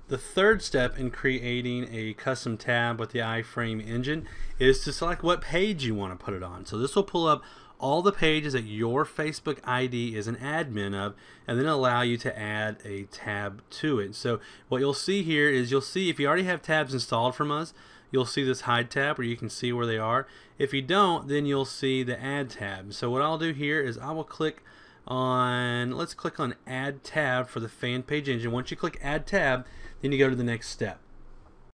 The third step in creating a custom tab with the iframe engine is to select what page you want to put it on. So this will pull up all the pages that your Facebook ID is an admin of, and then allow you to add a tab to it. So what you'll see here is, you'll see if you already have tabs installed from us, you'll see this hide tab where you can see where they are. If you don't, then you'll see the add tab. So what I'll do here is I will click on, let's click on add tab for the fan page engine. Once you click add tab, then you go to the next step.